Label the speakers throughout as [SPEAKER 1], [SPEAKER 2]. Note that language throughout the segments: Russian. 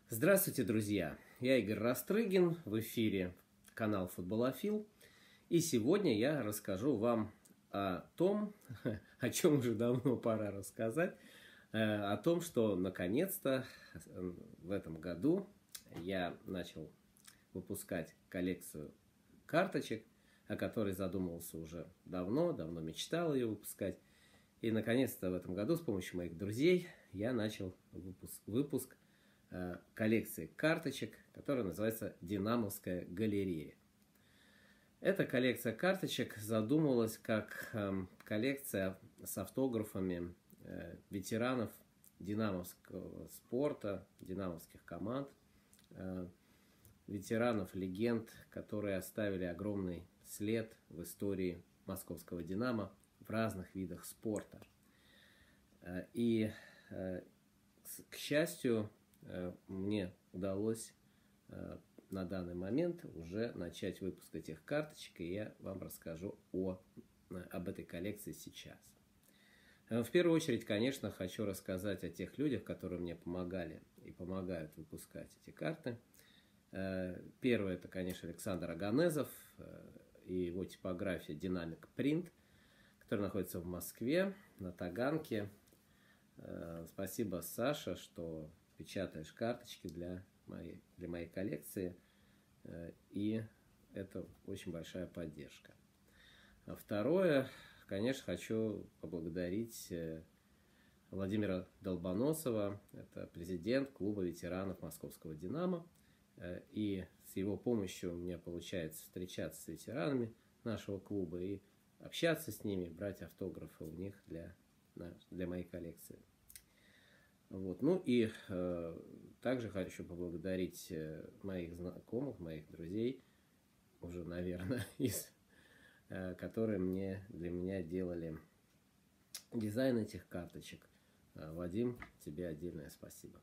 [SPEAKER 1] Здравствуйте, друзья! Я Игорь Растрыгин, в эфире канал Футболофил. И сегодня я расскажу вам о том, о чем уже давно пора рассказать, о том, что наконец-то в этом году я начал выпускать коллекцию карточек, о которой задумывался уже давно мечтал ее выпускать. И наконец-то в этом году с помощью моих друзей я начал выпуск коллекции карточек, которая называется «Динамовская галерея». Эта коллекция карточек задумывалась как коллекция с автографами ветеранов динамовского спорта, динамовских команд, ветеранов, легенд, которые оставили огромный след в истории московского «Динамо» в разных видах спорта. И, к счастью, мне удалось на данный момент уже начать выпуск этих карточек, и я вам расскажу об этой коллекции сейчас. В первую очередь, конечно, хочу рассказать о тех людях, которые мне помогали и помогают выпускать эти карты. Первый – это, конечно, Александр Аганезов и его типография Dynamic Print, которая находится в Москве, на Таганке. Спасибо, Саша, что печатаешь карточки для моей коллекции, и это очень большая поддержка. Второе, конечно, хочу поблагодарить Владимира Долбоносова, это президент клуба ветеранов московского «Динамо», и с его помощью у меня получается встречаться с ветеранами нашего клуба и общаться с ними, брать автографы у них для моей коллекции. Вот. Ну и также хочу поблагодарить моих знакомых, моих друзей, уже, наверное, которые для меня делали дизайн этих карточек. Вадим, тебе отдельное спасибо.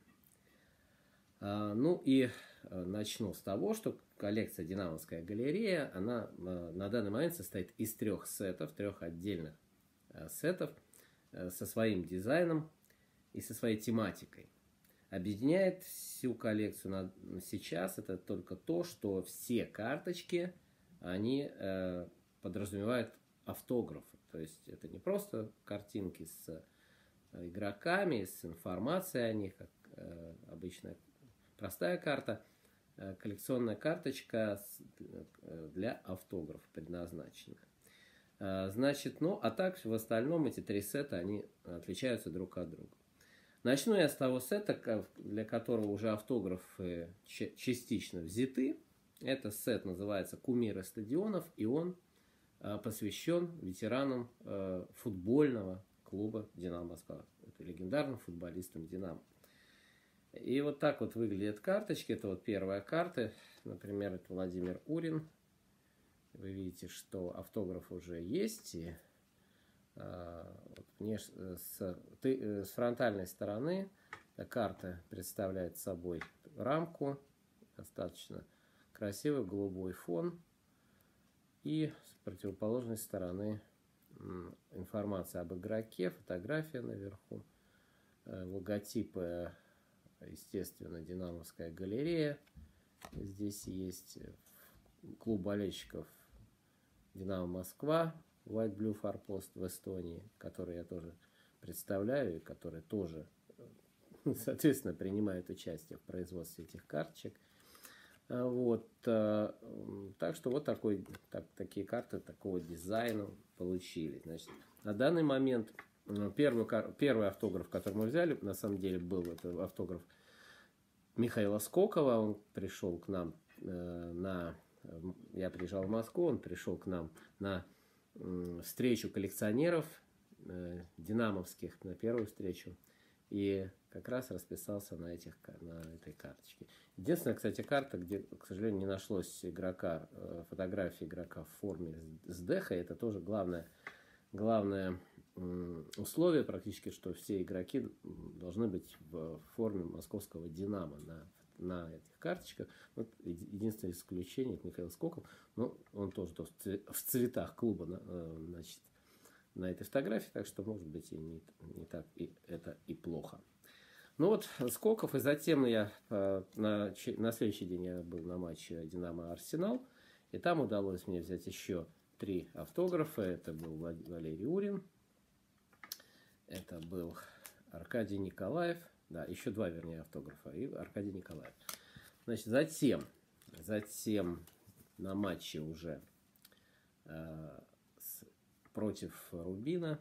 [SPEAKER 1] Ну и начну с того, что коллекция «Динамовская галерея», она на данный момент состоит из трех отдельных сетов со своим дизайном и со своей тематикой. Объединяет всю коллекцию сейчас это только то, что все карточки, они подразумевают автографы. То есть это не просто картинки с игроками, с информацией о них, как обычная простая карта. Коллекционная карточка для автографов предназначена. Значит, а так в остальном эти три сета, они отличаются друг от друга. Начну я с того сета, для которого уже автографы частично взяты. Этот сет называется «Кумиры стадионов», и он посвящен ветеранам футбольного клуба «Динамо Москва». Это легендарным футболистам «Динамо». И вот так вот выглядят карточки. Это вот первая карта. Например, это Владимир Урин. Вы видите, что автограф уже есть. И с фронтальной стороны карта представляет собой рамку, достаточно красивый голубой фон, и с противоположной стороны информация об игроке, фотография наверху, логотипы, естественно, «Динамовская галерея». Здесь есть клуб болельщиков «Динамо Москва», White Blue Forpost в Эстонии, который я тоже представляю, и который тоже, соответственно, принимает участие в производстве этих карточек. Вот. Так что вот такие карты такого дизайна получились. Значит, на данный момент первый автограф, который мы взяли, на самом деле был это автограф Михаила Скокова. Он пришел к нам я приезжал в Москву, он пришел к нам на встречу коллекционеров динамовских, на первую встречу, и как раз расписался на этой карточке. Единственная, кстати, карта, где, к сожалению, не нашлось фотографии игрока в форме с дехой, это тоже главное условие практически, что все игроки должны быть в форме московского «Динамо» на этих карточках. Вот единственное исключение — это Михаил Скоков, но он тоже в цветах клуба, значит, на этой фотографии, так что, может быть, и не так это и плохо. Ну вот Сколково, и затем я на следующий день я был на матче «Динамо-Арсенал», и там удалось мне взять еще 3 автографа. Это был Валерий Урин, это был Аркадий Николаев, да, еще 2, вернее, автографа, и Аркадий Николаев. Значит, затем на матче уже против Рубина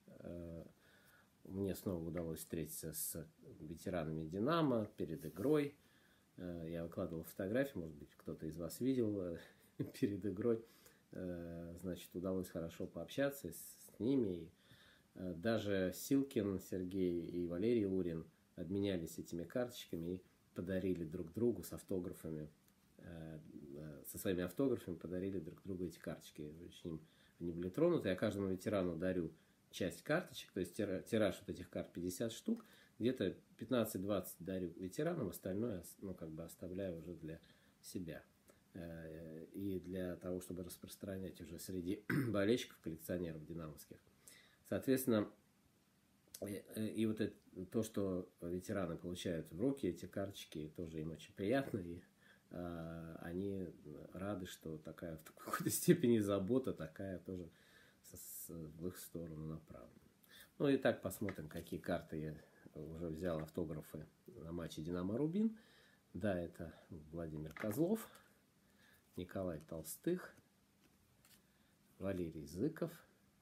[SPEAKER 1] мне снова удалось встретиться с ветеранами «Динамо» перед игрой. Я выкладывал фотографии, может быть, кто-то из вас видел перед игрой. Значит, удалось хорошо пообщаться с ними. И даже Силкин Сергей и Валерий Урин обменялись этими карточками и подарили друг другу с автографами, со своими автографами подарили друг другу эти карточки. Очень они были тронуты. Я каждому ветерану дарю часть карточек, то есть тираж вот этих карт 50 штук, где-то 15-20 дарю ветеранам, остальное, ну, как бы оставляю уже для себя. И для того, чтобы распространять уже среди болельщиков, коллекционеров динамовских. Соответственно, и вот это, то, что ветераны получают в руки, эти карточки, тоже им очень приятно, и они рады, что такая в какой-то степени забота такая тоже в их сторону направлена. Ну и так посмотрим, какие карты я уже взял автографы на матче «Динамо-Рубин». Да, это Владимир Козлов, Николай Толстых, Валерий Зыков,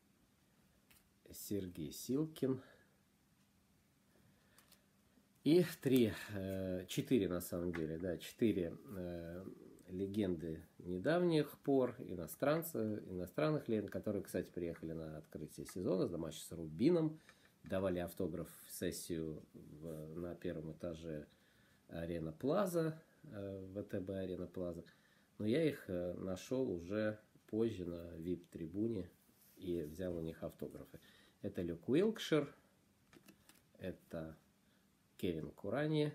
[SPEAKER 1] Сергей Силкин. И 4 на самом деле, да, 4 легенды недавних пор, иностранных легенд, которые, кстати, приехали на открытие сезона, на матч с Рубином, давали автограф-сессию на первом этаже Арена Плаза, ВТБ Арена Плаза. Но я их нашел уже позже на VIP-трибуне и взял у них автографы. Это Люк Уилкшир, это Кевин Курани,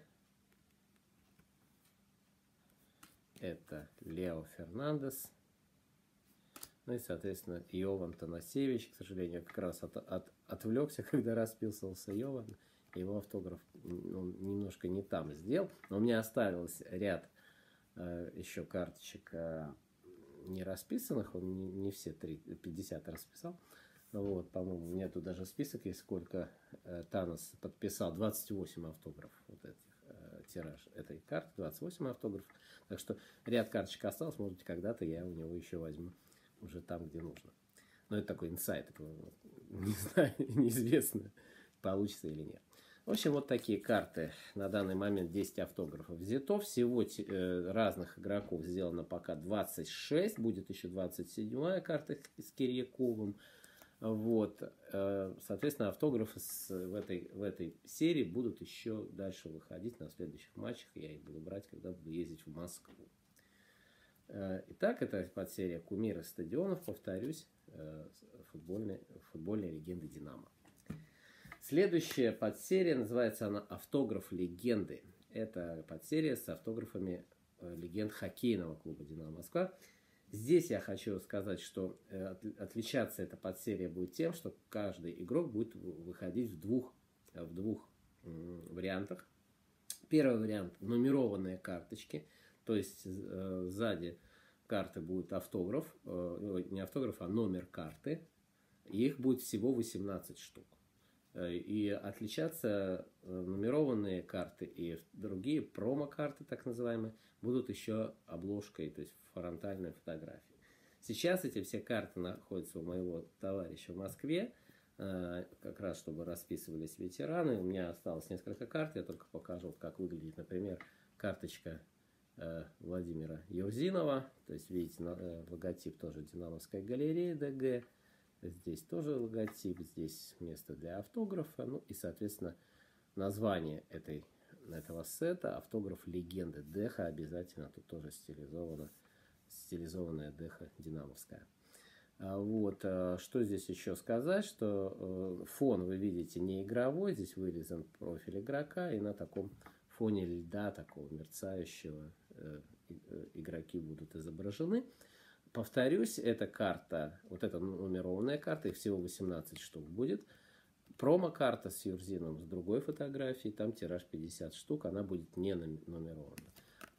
[SPEAKER 1] это Лео Фернандес, ну и, соответственно, Йован Танасевич. К сожалению, как раз отвлекся, когда расписывался Йован. Его автограф немножко не там сделал. Но у меня осталось ряд еще карточек не расписанных. Он не все 50 расписал. Вот, по-моему, у меня тут даже список есть, сколько Танос подписал. 28 автографов. Вот этих тираж этой карты. 28 автографов. Так что ряд карточек осталось. Может быть, когда-то я у него еще возьму. Уже там, где нужно. Но это такой инсайт. Не знаю, неизвестно, получится или нет. В общем, вот такие карты. На данный момент 10 автографов взято. Всего разных игроков сделано пока 26. Будет еще 27-я карта с Кирьяковым. Вот. Соответственно, автографы в этой серии будут еще дальше выходить на следующих матчах. Я их буду брать, когда буду ездить в Москву. Итак, это подсерия «Кумиры стадионов», повторюсь, футбольные легенды «Динамо». Следующая подсерия, называется она «Автограф легенды». Это подсерия с автографами легенд хоккейного клуба «Динамо Москва». Здесь я хочу сказать, что отличаться эта подсерия будет тем, что каждый игрок будет выходить в двух вариантах. Первый вариант – нумерованные карточки. То есть сзади карты будет автограф, не автограф, а номер карты. И их будет всего 18 штук. И отличаться нумерованные карты и другие промо-карты, так называемые, будут еще обложкой, то есть фронтальной фотографией. Сейчас эти все карты находятся у моего товарища в Москве, как раз чтобы расписывались ветераны. У меня осталось несколько карт, я только покажу, как выглядит, например, карточка Владимира Юрзинова. То есть, видите, логотип тоже Динамовской галереи ДГ. Здесь тоже логотип, здесь место для автографа. Ну и, соответственно, название этого сета — автограф легенды Деха. Обязательно тут тоже стилизованная Деха динамовская. Вот, что здесь еще сказать, что фон вы видите не игровой, здесь вырезан профиль игрока, и на таком фоне льда, такого мерцающего, игроки будут изображены. Повторюсь, эта карта, вот эта нумерованная карта, их всего 18 штук будет. Промо-карта с Юрзином с другой фотографией, там тираж 50 штук, она будет не нумерована.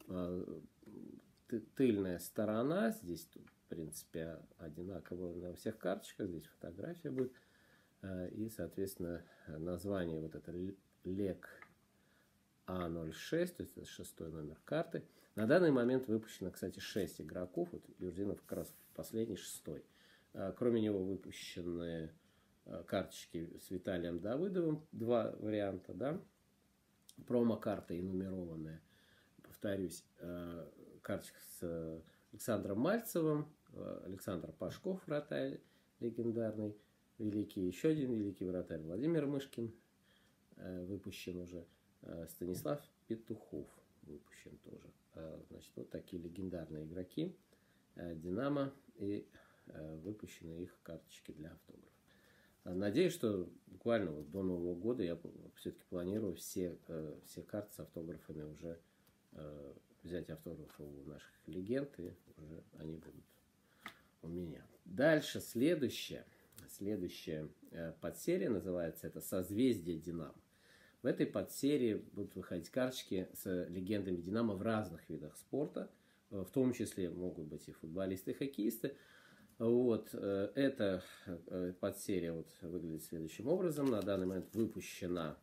[SPEAKER 1] Тыльная сторона, здесь, в принципе, одинаково на всех карточках, здесь фотография будет. И, соответственно, название вот это ЛЕК А06, то есть это 6-й номер карты. На данный момент выпущено, кстати, 6 игроков. Вот Юрзинов как раз последний, 6-й. Кроме него выпущены карточки с Виталием Давыдовым, 2 варианта, да. Промо-карта и нумерованная. Повторюсь, карточка с Александром Мальцевым, Александр Пашков, вратарь легендарный, великий, еще один великий вратарь Владимир Мышкин, выпущен уже, Станислав Петухов выпущен тоже. Значит, вот такие легендарные игроки Динамо, и выпущены их карточки для автографов. Надеюсь, что буквально вот до Нового года я все-таки планирую все карты с автографами уже взять автографы у наших легенд, и уже они будут у меня. Дальше следующая подсерия называется это «Созвездие Динамо». В этой подсерии будут выходить карточки с легендами Динамо в разных видах спорта, в том числе могут быть и футболисты, и хоккеисты. Вот, эта подсерия вот выглядит следующим образом. На данный момент выпущена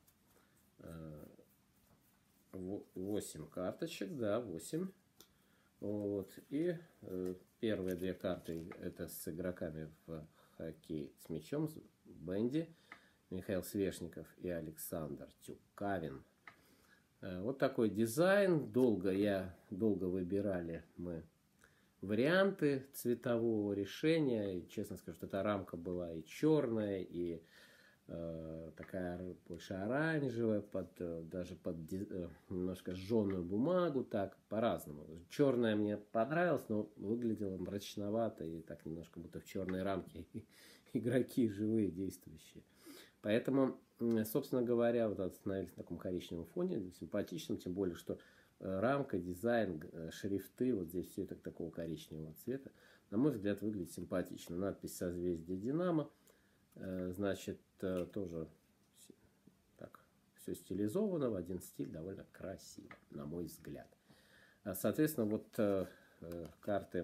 [SPEAKER 1] 8 карточек, да, 8. Вот, и первые 2 карты это с игроками в хоккей с мячом, с Бенди, Михаил Свешников и Александр Тюкавин. Вот такой дизайн. Долго выбирали мы варианты цветового решения. И, честно скажу, что эта рамка была и черная, и такая больше оранжевая, даже под немножко жженую бумагу, так, по-разному. Черная мне понравилась, но выглядела мрачновато, и так немножко будто в черной рамке игроки живые, действующие. Поэтому, собственно говоря, вот остановились на таком коричневом фоне, симпатичном, тем более, что рамка, дизайн, шрифты, вот здесь все это такого коричневого цвета, на мой взгляд, выглядит симпатично. Надпись «Созвездие Динамо», значит, тоже так, все стилизовано в один стиль, довольно красиво, на мой взгляд. Соответственно, вот карты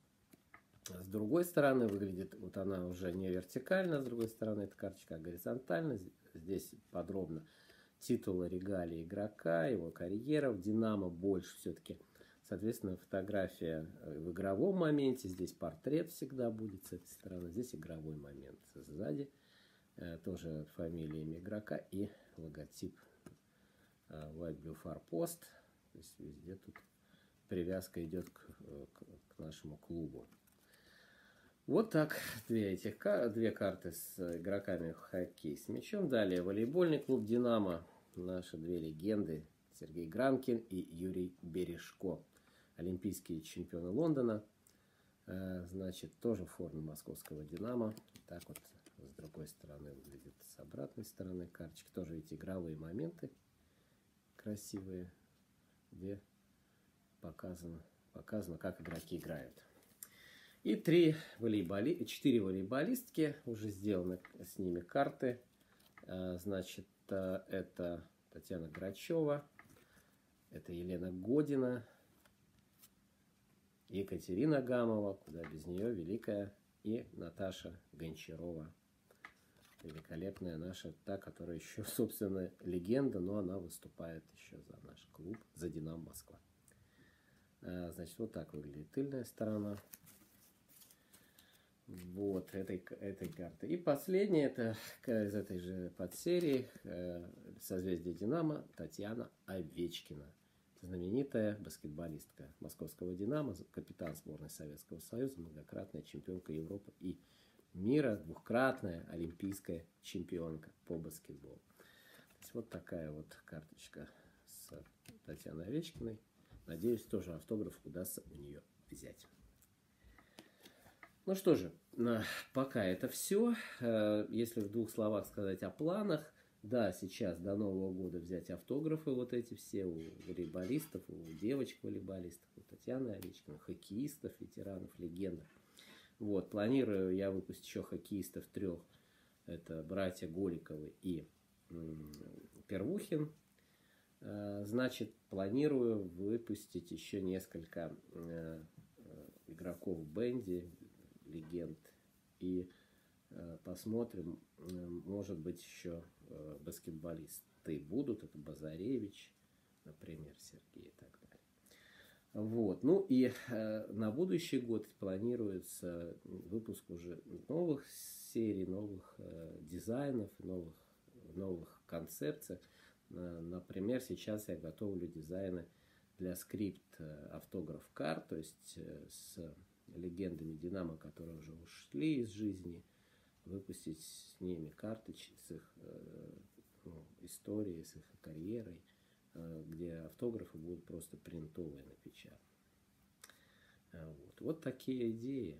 [SPEAKER 1] с другой стороны выглядит, вот она уже не вертикально, с другой стороны эта карточка, а горизонтально. Здесь подробно титулы, регалии игрока, его карьера. В Динамо больше все-таки, соответственно, фотография в игровом моменте. Здесь портрет всегда будет с этой стороны. Здесь игровой момент сзади. Тоже фамилия, имя игрока и логотип White Blue Far Post. То есть везде тут привязка идет к нашему клубу. Вот так, две карты с игроками в хоккей с мячом. Далее волейбольный клуб «Динамо». Наши 2 легенды Сергей Грамкин и Юрий Бережко. Олимпийские чемпионы Лондона. Значит, тоже в форме московского «Динамо». Так вот с другой стороны выглядит, с обратной стороны карточки. Тоже эти игровые моменты красивые, где показано, как игроки играют. И 4 волейболистки, уже сделаны с ними карты. Значит, это Татьяна Грачева, это Елена Година, Екатерина Гамова, куда без нее, великая, и Наташа Гончарова. Великолепная наша, та, которая еще, собственно, легенда, но она выступает еще за наш клуб, за «Динамо Москва». Значит, вот так выглядит тыльная сторона. Вот этой карты. И последняя, это из этой же подсерии «Созвездие Динамо» Татьяна Овечкина. Знаменитая баскетболистка московского «Динамо», капитан сборной Советского Союза, многократная чемпионка Европы и мира, 2-кратная олимпийская чемпионка по баскетболу. То есть вот такая вот карточка с Татьяной Овечкиной. Надеюсь, тоже автограф удастся у нее взять. Ну что же, пока это все. Если в 2 словах сказать о планах, да, сейчас до Нового года взять автографы вот эти все у волейболистов, у девочек-волейболистов, у Татьяны Овечкиной, хоккеистов, ветеранов, легендов. Вот, планирую я выпустить еще хоккеистов 3 Это братья Голиковы и Первухин. Значит, планирую выпустить еще несколько игроков в бенде, легенд. И посмотрим, может быть, еще баскетболисты будут. Это Базаревич, например, Сергей и так далее. Вот. Ну и на будущий год планируется выпуск уже новых серий, новых дизайнов, новых концепций. Например, сейчас я готовлю дизайны для скрипт автограф карт, то есть с легендами Динамо, которые уже ушли из жизни, выпустить с ними карточки, с их историей, с их карьерой, где автографы будут просто принтовые напечатаны. Вот такие идеи.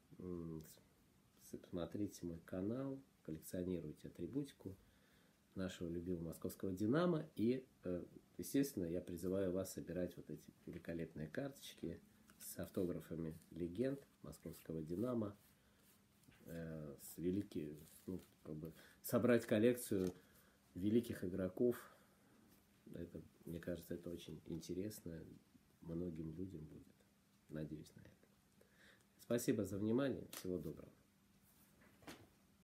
[SPEAKER 1] Смотрите мой канал, коллекционируйте атрибутику нашего любимого московского «Динамо». И, естественно, я призываю вас собирать вот эти великолепные карточки с автографами легенд московского «Динамо». Собрать коллекцию великих игроков. Это, мне кажется, это очень интересно. Многим людям будет. Надеюсь на это. Спасибо за внимание. Всего доброго.